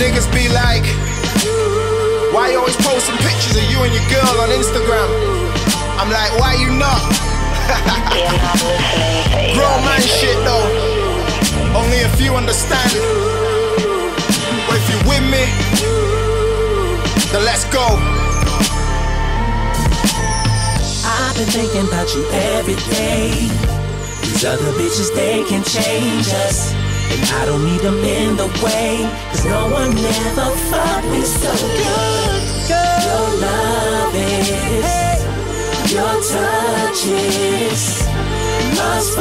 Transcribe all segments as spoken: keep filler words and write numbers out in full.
Niggas be like, why you always posting pictures of you and your girl on Instagram? I'm like, why you not? Grown man shit though, only a few understand. But if you're with me, then let's go. I've been thinking about you every day. These other bitches, they can change us, and I don't need them in the way, cause no one ever fucked me so good. Your love is, your touch is, must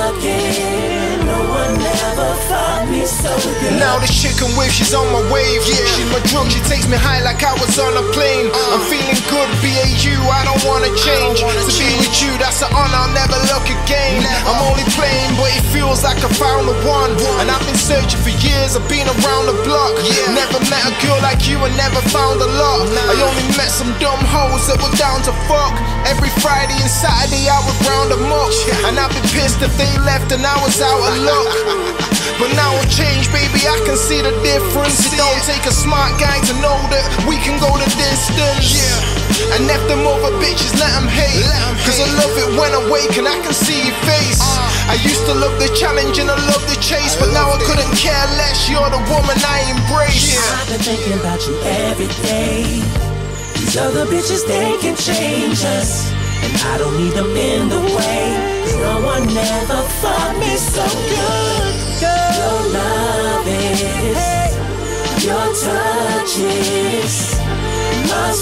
fucking. No one ever fucked me so good. Now this chicken whip, she's on my wave. Yeah. She's my drug, she takes me high like I was on a plane. uh. I'm feeling good, B A U, I don't wanna change. Wanna to change. Be with you, that's an honor, I'll never look again. Never. I'm only playing, but it feels like I found the one. one. And I've been searching for years, I've been around the block. Yeah. Never met a girl like you and never found a lot. Nah. I only met some dumb hoes that were down to fuck. Every Friday and Saturday I would round them up. Yeah. And I'd be pissed if they left and I was out of luck. But now I've changed, baby, I can see the difference. It don't take a smart guy to know that we can go the distance. Yeah. And if them other bitches, let them hate. Cause I love it when I wake and I can see your face. I used to love the challenge and I love the chase, but now I couldn't care less, you're the woman I embrace. I've been thinking about you every day. These other bitches, they can change us, and I don't need them in the way, cause no one ever fucked me so good. Your love is, your touch is, must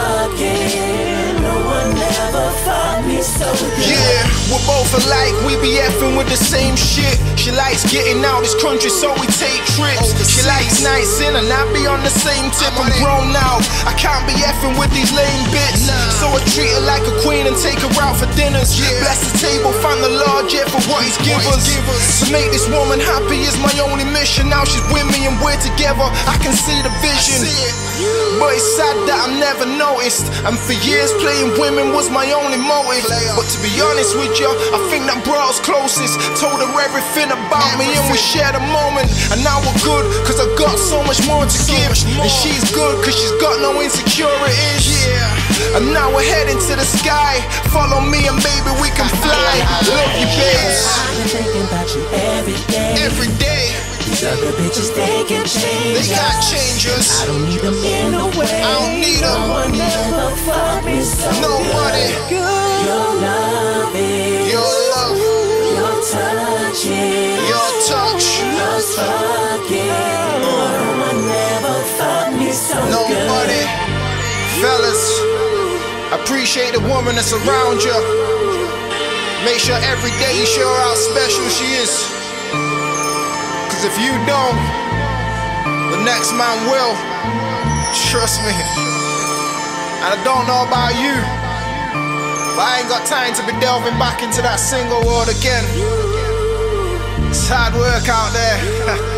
fucking. No one ever fucked me so good. Yeah, we're both alike, we be effing with the same shit. She likes getting out this country, so we take trips. She likes nights in and I be on the same tip. I'm grown now, I can't be effing with these lame bits. So I treat her like a queen and take her out for dinners. Bless the table, thank the Lord, yeah, for what he's given us. To make this woman happy is my only mission. Now she's with me and we're together, I can see the vision. But it's sad that I've never noticed, and for years playing women was my only motive. But to be honest with you, I think that brought us closest. Told her everything about me and we shared a moment. And now we're good, cause I got so much more to give. And she's good, cause she's got no insecurities. And now we're heading to the sky. Follow me and baby we can fly. Love you, babes. I've been thinking about you every day. Every day. These other bitches, they can change They can't change us. I don't need them in the way. I don't need them. No one ever fucked me so Nobody. good. Your love is, Your love, your touch is, your touch. must fucking. No one ever fucked me so Nobody. good. Fellas, appreciate the woman that's around you. Make sure every day you show her how special she is. Cause if you don't, the next man will. Trust me. And I don't know about you, but I ain't got time to be delving back into that single world again. It's hard work out there.